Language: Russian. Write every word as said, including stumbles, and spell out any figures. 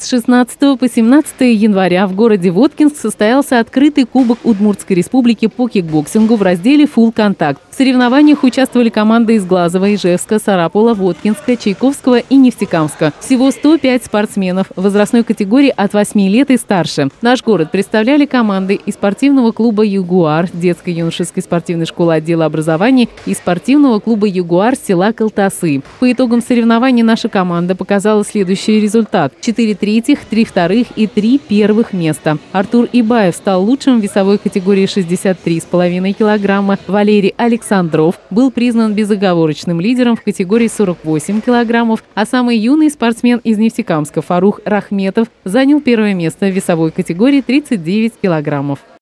С шестнадцатого по семнадцатое января в городе Воткинск состоялся открытый кубок Удмуртской республики по кикбоксингу в разделе «Фулл контакт». В соревнованиях участвовали команды из Глазова, Ижевска, Сарапула, Воткинска, Чайковского и Нефтекамска. Всего сто пять спортсменов в возрастной категории от восьми лет и старше. Наш город представляли команды из спортивного клуба «Ягуар», детско-юношеской спортивной школы отдела образования и спортивного клуба «Ягуар» села Колтасы. По итогам соревнований наша команда показала следующий результат: четыре третьих, три вторых и три первых места. Артур Ибаев стал лучшим в весовой категории шестьдесят три с половиной килограмма. Валерий Александров был признан безоговорочным лидером в категории сорок восемь килограммов, а самый юный спортсмен из Нефтекамска Фарух Рахметов занял первое место в весовой категории тридцать девять килограммов.